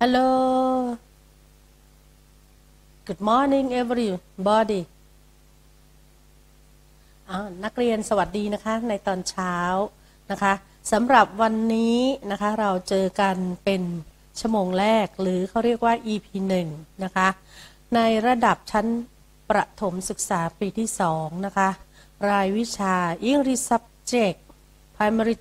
Hello Good morning everybody นักเรียนสวัสดีนะคะในตอนเช้านะคะสำหรับวันนี้นะคะเราเจอกันเป็นชั่วโมงแรกหรือเขาเรียกว่า EP 1นะคะในระดับชั้นประถมศึกษาปีที่2นะคะรายวิชา English Subject Primary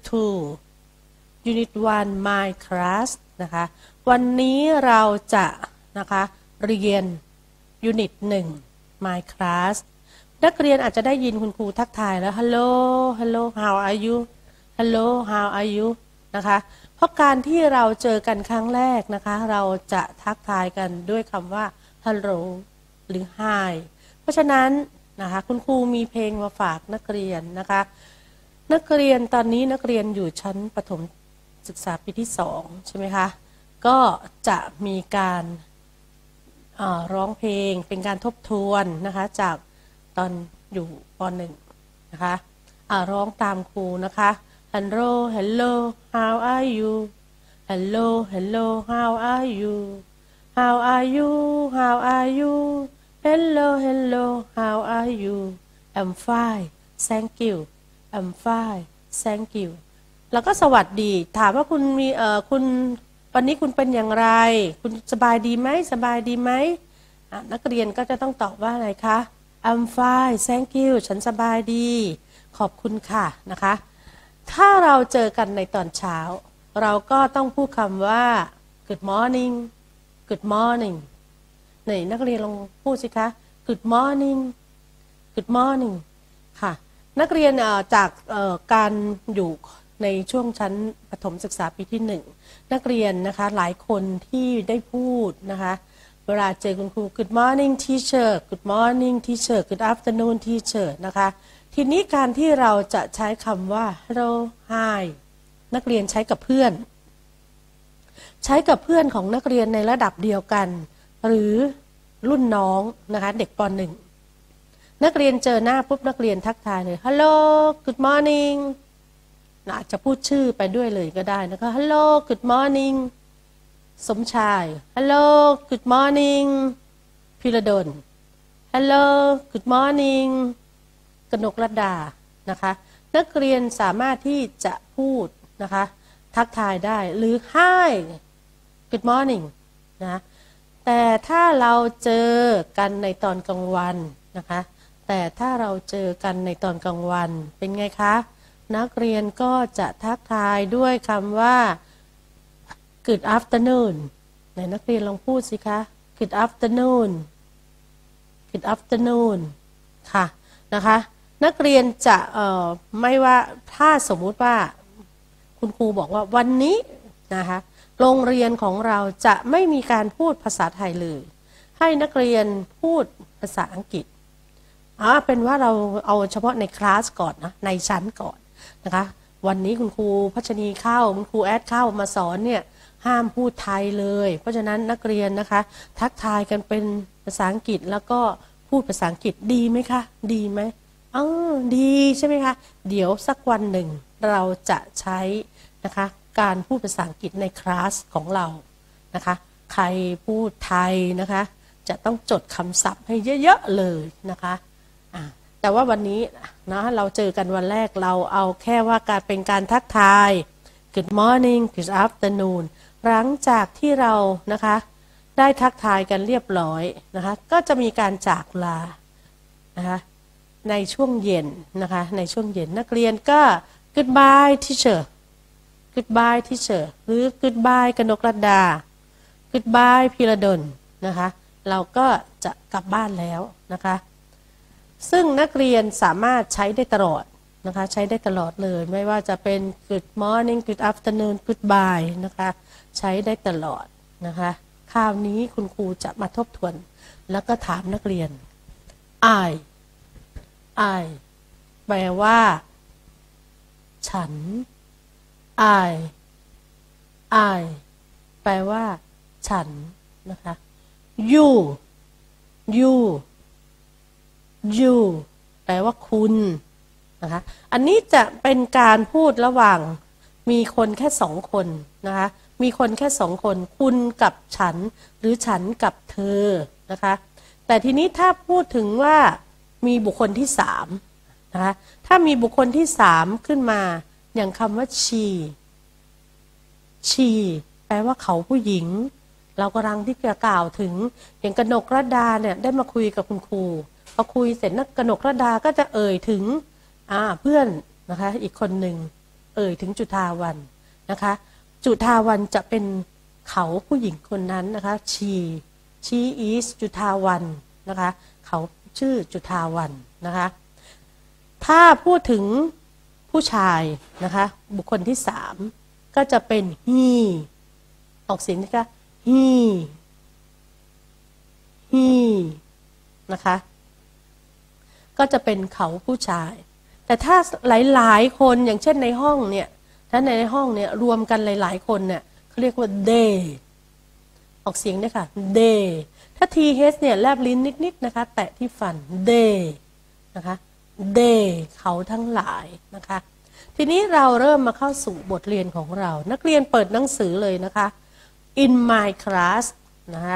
2 Unit 1 My Class นะคะวันนี้เราจะนะคะเรียน Unit 1 My Class นักเรียนอาจจะได้ยินคุณครูทักทายแล้ว Hello Hello How are you Hello How are you นะคะเพราะการที่เราเจอกันครั้งแรกนะคะเราจะทักทายกันด้วยคำว่า Hello หรือ Hi เพราะฉะนั้นนะคะคุณครูมีเพลงมาฝากนักเรียนนะคะนักเรียนตอนนี้นักเรียนอยู่ชั้นประถมศึกษาปีที่2ใช่ไหมคะก็จะมีการร้องเพลงเป็นการทบทวนนะคะจากตอนอยู่ป.1 นะคะร้องตามครูนะคะ Hello Hello How are you Hello Hello How are you How are you How are you Hello Hello How are you I'm fine Thank you I'm fine Thank you แล้วก็สวัสดีถามว่าคุณมีคุณวันนี้คุณเป็นอย่างไรคุณสบายดีไหมสบายดีไหมนักเรียนก็จะต้องตอบว่าอะไรคะ I'm fine thank you ฉันสบายดีขอบคุณค่ะนะคะถ้าเราเจอกันในตอนเช้าเราก็ต้องพูดคำว่า Good morning Good morning นี่นักเรียนลองพูดสิคะ Good morning Good morning ค่ะนักเรียนจากการอยู่ในช่วงชั้นประถมศึกษาปีที่1นักเรียนนะคะหลายคนที่ได้พูดนะคะเวลาเจอคุณครู Good morning teacher Good morning teacher Good afternoon teacher นะคะทีนี้การที่เราจะใช้คำว่า Hello Hi นักเรียนใช้กับเพื่อนของนักเรียนในระดับเดียวกันหรือรุ่นน้องนะคะเด็กป.1 นักเรียนเจอหน้าปุ๊บนักเรียนทักทายเลย Hello Good morningอาจจะพูดชื่อไปด้วยเลยก็ได้นะคะ Hello Good morning สมชาย Hello Good morning พิรดล Hello Good morning กนกรัตดานะคะนักเรียนสามารถที่จะพูดนะคะทักทายได้หรือ Hi Good morning นะแต่ถ้าเราเจอกันในตอนกลางวันนะคะแต่ถ้าเราเจอกันในตอนกลางวันเป็นไงคะนักเรียนก็จะทักทายด้วยคำว่า Good afternoon ไหนนักเรียนลองพูดสิคะ Good afternoon Good afternoon ค่ะนะคะนักเรียนจะไม่ว่าถ้าสมมุติว่าคุณครูบอกว่าวันนี้นะคะโรงเรียนของเราจะไม่มีการพูดภาษาไทยเลยให้นักเรียนพูดภาษาอังกฤษเป็นว่าเราเอาเฉพาะในคลาสก่อนนะในชั้นก่อนนะคะวันนี้คุณครูพัชนีเข้าคุณครูแอดเข้ามาสอนเนี่ยห้ามพูดไทยเลยเพราะฉะนั้นนักเรียนนะคะทักทายกันเป็นภาษาอังกฤษแล้วก็พูดภาษาอังกฤษดีไหมคะดีไหมดีใช่ไหมคะเดี๋ยวสักวันหนึ่งเราจะใช้นะคะการพูดภาษาอังกฤษในคลาสของเรานะคะใครพูดไทยนะคะจะต้องจดคำศัพท์ให้เยอะๆเลยนะคะแต่ว่าวันนี้นะเราเจอกันวันแรกเราเอาแค่ว่าการเป็นการทักทาย Good morning Good afternoon หลังจากที่เรานะคะได้ทักทายกันเรียบร้อยนะคะก็จะมีการจากลานะคะในช่วงเย็นนะคะในช่วงเย็นนักเรียนก็ Goodbye teacher Goodbye teacher หรือ Goodbye กนกรัตดา Goodbye พิรดลนะคะเราก็จะกลับบ้านแล้วนะคะซึ่งนักเรียนสามารถใช้ได้ตลอดนะคะใช้ได้ตลอดเลยไม่ว่าจะเป็น Good morning Good afternoon Goodbye นะคะใช้ได้ตลอดนะคะคราวนี้คุณครูจะมาทบทวนแล้วก็ถามนักเรียน I แปลว่าฉัน I แปลว่าฉันนะคะ you แปลว่าคุณนะคะอันนี้จะเป็นการพูดระหว่างมีคนแค่2คนนะคะมีคนแค่สองคนคุณกับฉันหรือฉันกับเธอนะคะแต่ทีนี้ถ้าพูดถึงว่ามีบุคคลที่สามนะคะถ้ามีบุคคลที่สามขึ้นมาอย่างคำว่า she แปลว่าเขาผู้หญิงเรากำลังที่จะกล่าวถึงอย่างกนกระดาเนี่ยได้มาคุยกับคุณครูพอคุยเสร็จนักกนกระดาก็จะเอ่ยถึงเพื่อนนะคะอีกคนหนึ่งเอ่ยถึงจุฑาวันนะคะจุฑาวันจะเป็นเขาผู้หญิงคนนั้นนะคะ she is จุฑาวันนะคะเขาชื่อจุฑาวันนะคะถ้าพูดถึงผู้ชายนะคะบุคคลที่สามก็จะเป็น he ออกเสียงนะคะ he นะคะก็จะเป็นเขาผู้ชายแต่ถ้าหลายๆคนอย่างเช่นในห้องเนี่ยถ้าในห้องเนี่ยรวมกันหลายๆคนเนี่ยเขาเรียกว่า they ออกเสียงด้วยค่ะ they ถ้า th เนี่ยแลบลิ้นนิดๆนะคะแตะที่ฟัน they นะคะ they เขาทั้งหลายนะคะทีนี้เราเริ่มมาเข้าสู่บทเรียนของเรานักเรียนเปิดหนังสือเลยนะคะ in my class นะคะ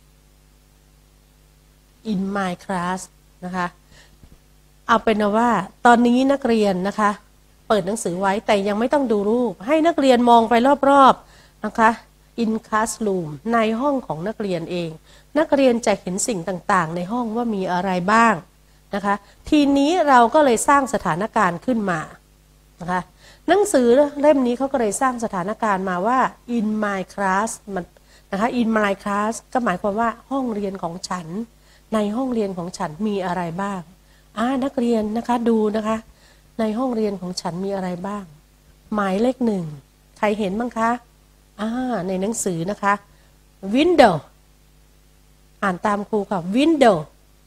in my class นะคะเอาเป็นว่าตอนนี้นักเรียนนะคะเปิดหนังสือไว้แต่ยังไม่ต้องดูรูปให้นักเรียนมองไปรอบๆนะคะ in classroom ในห้องของนักเรียนเองนักเรียนจะเห็นสิ่งต่างๆในห้องว่ามีอะไรบ้างนะคะทีนี้เราก็เลยสร้างสถานการณ์ขึ้นมานะคะหนังสือเล่มนี้เขาก็เลยสร้างสถานการณ์มาว่า in my class มันนะคะ in my class ก็หมายความว่าห้องเรียนของฉันในห้องเรียนของฉันมีอะไรบ้างนักเรียนนะคะดูนะคะในห้องเรียนของฉันมีอะไรบ้างหมายเลขหนึ่งใครเห็นบ้างคะในหนังสือนะคะ window อ่านตามครูค่ะ window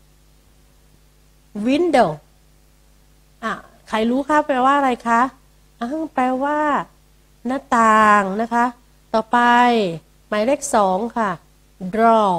ใครรู้คะแปลว่าอะไรคะแปลว่าหน้าต่างนะคะต่อไปหมายเลขสองค่ะ draw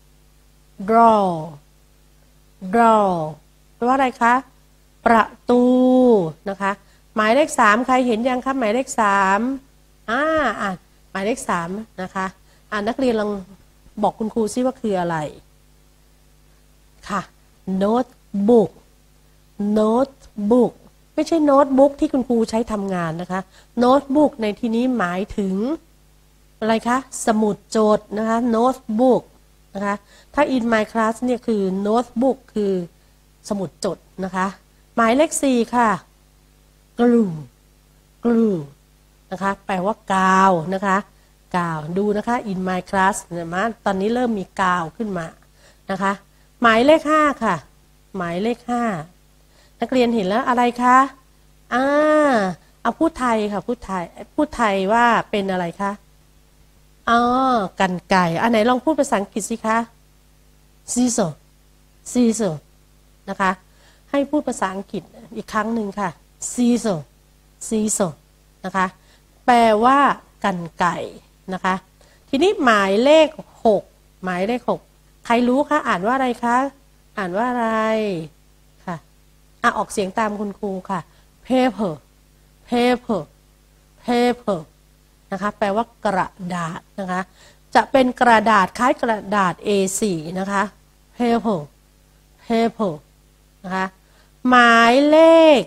แปลว่าอะไรคะประตูนะคะหมายเลขสามใครเห็นยังคะหมายเลขสามหมายเลขสามนะคะนักเรียนลองบอกคุณครูซิว่าคืออะไรค่ะ notebook ไม่ใช่โน้ตบุ๊กที่คุณครูใช้ทำงานนะคะโน้ตบุ๊กในที่นี้หมายถึงอะไรคะสมุดโจทย์นะคะโน้ตบุ๊กนะคะถ้า in my class เนี่ยคือโน้ตบุ๊กคือสมุดจดนะคะหมายเลขสี่ค่ะ glue นะคะแปลว่ากาวนะคะกาวดูนะคะ in my class เนี่ยมาตอนนี้เริ่มมีกาวขึ้นมานะคะหมายเลขห้าค่ะหมายเลขห้านักเรียนเห็นแล้วอะไรคะเอาพูดไทยค่ะพูดไทยว่าเป็นอะไรคะกรรไกรไหนลองพูดภาษาอังกฤษสิคะ scissor นะคะให้พูดภาษาอังกฤษอีกครั้งหนึ่งค่ะ scissor นะคะแปลว่ากรรไกรนะคะทีนี้หมายเลข6ใครรู้คะอ่านว่าอะไรคะอ่านว่าอะไรค่ะออกเสียงตามคุณครูค่ะ paper นะคะแปลว่ากระดาษนะคะจะเป็นกระดาษคล้ายกระดาษ A4 นะคะ paper นะคะหมายเลข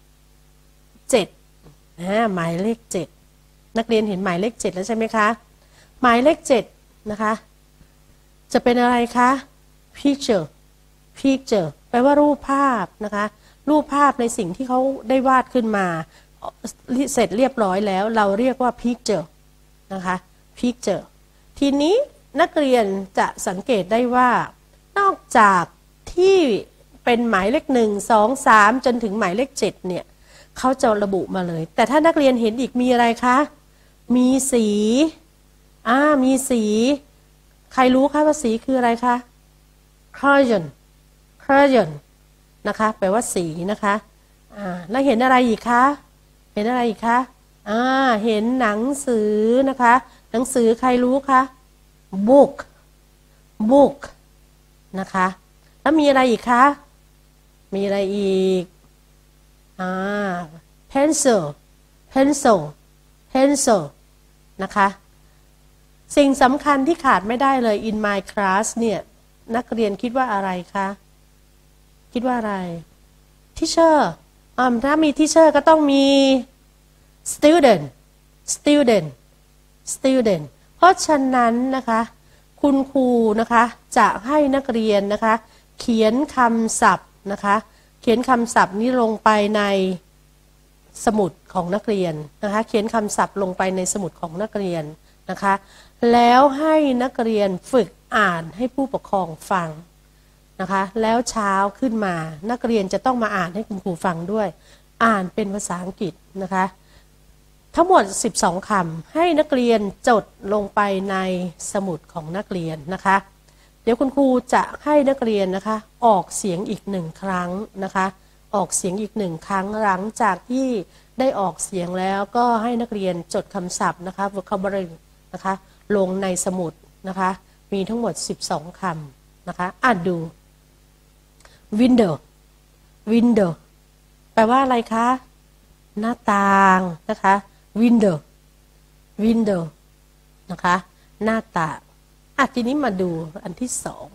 7หมายเลข7นักเรียนเห็นหมายเลข7แล้วใช่ไหมคะหมายเลข7นะคะจะเป็นอะไรคะ picture แปลว่ารูปภาพนะคะรูปภาพในสิ่งที่เขาได้วาดขึ้นมาเสร็จเรียบร้อยแล้วเราเรียกว่า picture นะคะ picture ทีนี้นักเรียนจะสังเกตได้ว่านอกจากที่เป็นหมายเลข1 2 3จนถึงหมายเลข7เนี่ยเขาจะระบุมาเลยแต่ถ้านักเรียนเห็นอีกมีอะไรคะมีสีมีสีใครรู้คะว่าสีคืออะไรคะ crayon นะคะแปลว่าสีนะคะแล้วเห็นอะไรอีกคะเห็นหนังสือนะคะหนังสือใครรู้คะ book นะคะแล้วมีอะไรอีกคะมีอะไรอีกpencil นะคะสิ่งสำคัญที่ขาดไม่ได้เลย in my class เนี่ยนักเรียนคิดว่าอะไรคะคิดว่าอะไร teacher ถ้ามี teacher ก็ต้องมี student student student เพราะฉะนั้นนะคะคุณครูนะคะจะให้นักเรียนนะคะเขียนคำศัพท์นะคะเขียนคำศัพท์นี้ลงไปในสมุดของนักเรียนนะคะเขียนคำศัพท์ลงไปในสมุดของนักเรียนนะคะแล้วให้นักเรียนฝึกอ่านให้ผู้ปกครองฟังนะคะแล้วเช้าขึ้นมานักเรียนจะต้องมาอ่านให้คุณครูฟังด้วยอ่านเป็นภาษาอังกฤษนะคะทั้งหมด12คำให้นักเรียนจดลงไปในสมุดของนักเรียนนะคะเดี๋ยวคุณครูจะให้นักเรียนนะคะออกเสียงอีก1ครั้งนะคะออกเสียงอีก1ครั้งหลังจากที่ได้ออกเสียงแล้วก็ให้นักเรียนจดคำศัพท์นะคะ vocabulary นะคะลงในสมุดนะคะมีทั้งหมด12คำนะคะอ่านดู window window แปลว่าอะไรคะหน้าต่างนะคะ window window นะคะหน้าต่างทีนี้มาดูอันที่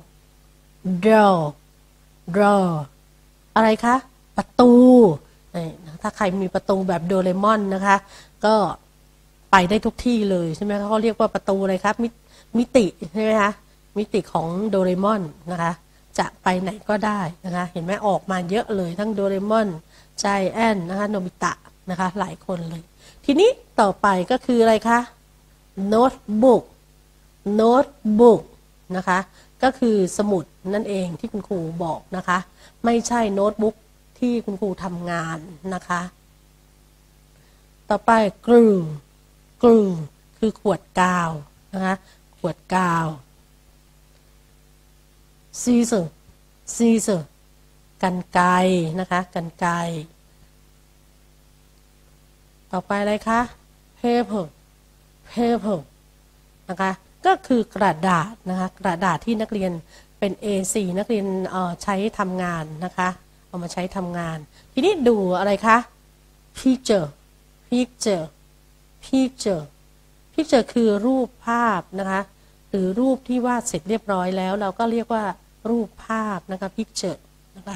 2 door door อะไรคะประตูถ้าใครมีประตูแบบโดเรมอนนะคะก็ไปได้ทุกที่เลยใช่ไหมเขาเรียกว่าประตูอะไรครับมิติใช่ไหมคะมิติของโดเรมอนนะคะจะไปไหนก็ได้นะคะเห็นไหมออกมาเยอะเลยทั้งโดเรมอนใจแอนนะคะโนบิตะนะคะหลายคนเลยทีนี้ต่อไปก็คืออะไรคะ notebook notebook นะคะก็คือสมุดนั่นเองที่คุณครูบอกนะคะไม่ใช่โน้ตบุ๊กที่คุณครูทำงานนะคะต่อไป glue glue คือขวดกาวนะคะขวดกาว scissor scissor กรรไกรนะคะกรรไกรต่อไปอะไรคะ paper paper นะคะก็คือกระดาษนะคะกระดาษที่นักเรียนเป็น A4 นักเรียนใช้ทำงานนะคะเอามาใช้ทำงานทีนี้ดูอะไรคะ picture picture picture picture คือรูปภาพนะคะหรือรูปที่วาดเสร็จเรียบร้อยแล้วเราก็เรียกว่ารูปภาพนะคะ picture นะคะ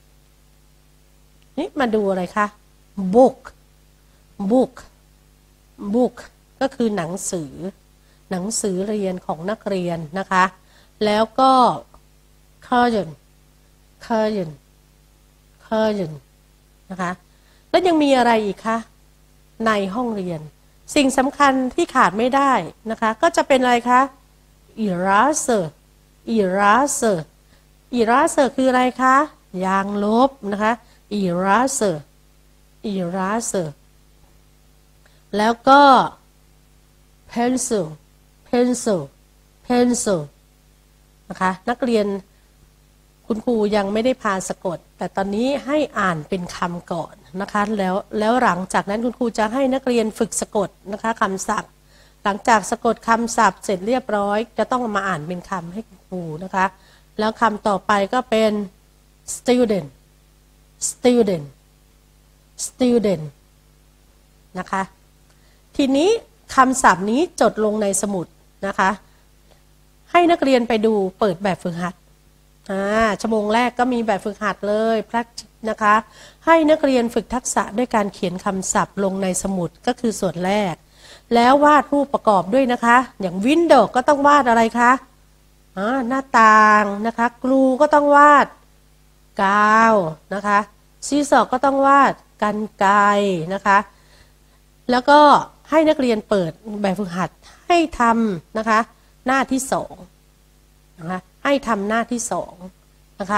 นี่มาดูอะไรคะ book book book ก็คือหนังสือเรียนของนักเรียนนะคะแล้วก็ curtain curtain curtain นะคะแล้วยังมีอะไรอีกคะในห้องเรียนสิ่งสำคัญที่ขาดไม่ได้นะคะก็จะเป็นอะไรคะ eraser eraser eraser คืออะไรคะยางลบนะคะ eraser eraser แล้วก็ pencil pencil pencil นะคะนักเรียนคุณครูยังไม่ได้พาสะกดแต่ตอนนี้ให้อ่านเป็นคำก่อนนะคะแล้วหลังจากนั้นคุณครูจะให้นักเรียนฝึกสะกดนะคะคำศัพท์หลังจากสะกดคำศัพท์เสร็จเรียบร้อยจะต้องมาอ่านเป็นคำให้คุณครูนะคะแล้วคำต่อไปก็เป็น student student student นะคะทีนี้คำศัพท์นี้จดลงในสมุดนะคะให้นักเรียนไปดูเปิดแบบฝึกหัดชั่วโมงแรกก็มีแบบฝึกหัดเลยนะคะให้นักเรียนฝึกทักษะด้วยการเขียนคำศัพท์ลงในสมุดก็คือส่วนแรกแล้ววาดรูปประกอบด้วยนะคะอย่างวินโดว์ก็ต้องวาดอะไรคะหน้าต่างนะคะกรูก็ต้องวาดกาวนะคะซีซอก็ต้องวาดกรรไกรนะคะแล้วก็ให้นักเรียนเปิดแบบฝึกหัดให้ทำนะคะหน้าที่2นะคะให้ทำหน้าที่2นะคะ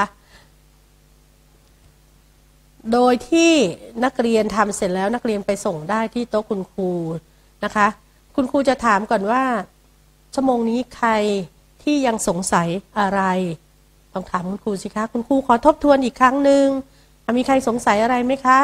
โดยที่นักเรียนทำเสร็จแล้วนักเรียนไปส่งได้ที่โต๊ะคุณครูนะคะคุณครูจะถามก่อนว่าชั่วโมงนี้ใครที่ยังสงสัยอะไรต้องถามคุณครูสิคะคุณครูขอทบทวนอีกครั้งหนึ่งมีใครสงสัยอะไรไหมคะ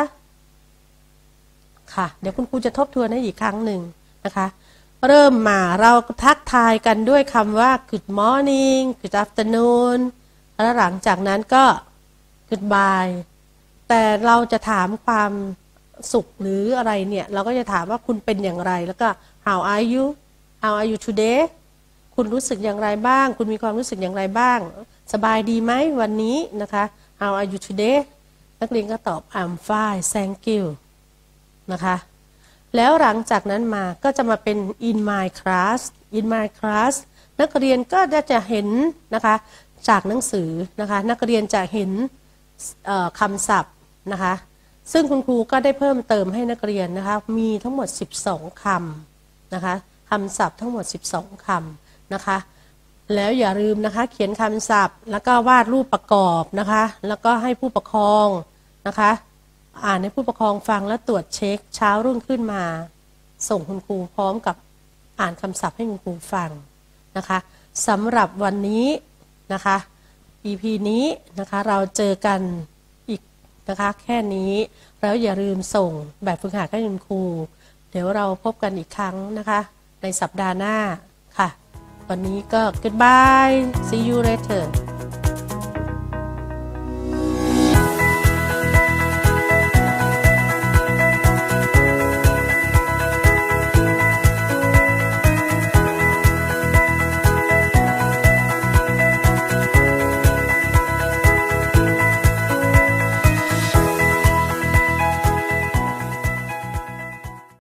ค่ะเดี๋ยวคุณครูจะทบทวนให้อีกครั้งหนึ่งนะคะเริ่มมาเราทักทายกันด้วยคำว่า good morning good afternoon แล้วหลังจากนั้นก็ goodbye แต่เราจะถามความสุขหรืออะไรเนี่ยเราก็จะถามว่าคุณเป็นอย่างไรแล้วก็ how are you today คุณรู้สึกอย่างไรบ้างคุณมีความรู้สึกอย่างไรบ้างสบายดีไหมวันนี้นะคะ How are you today นักเรียนก็ตอบ I'm fine thank you นะคะแล้วหลังจากนั้นมาก็จะมาเป็น in my class นักเรียนก็จะเห็นนะคะจากหนังสือนะคะนักเรียนจะเห็นคำศัพท์นะคะซึ่งคุณครูก็ได้เพิ่มเติมให้นักเรียนนะคะมีทั้งหมด12คำนะคะคำศัพท์ทั้งหมด12คำนะคะแล้วอย่าลืมนะคะเขียนคำศัพท์แล้วก็วาดรูปประกอบนะคะแล้วก็ให้ผู้ปกครองนะคะอ่านให้ผู้ปกครองฟังและตรวจเช็คเช้ารุ่งขึ้นมาส่งคุณครูพร้อมกับอ่านคำศัพท์ให้คุณครูฟังนะคะสำหรับวันนี้นะคะ EP นี้นะคะเราเจอกันอีกนะคะแค่นี้แล้วอย่าลืมส่งแบบฝึกหัดให้คุณครูเดี๋ยวเราพบกันอีกครั้งนะคะในสัปดาห์หน้าค่ะวันนี้ก็ goodbye see you later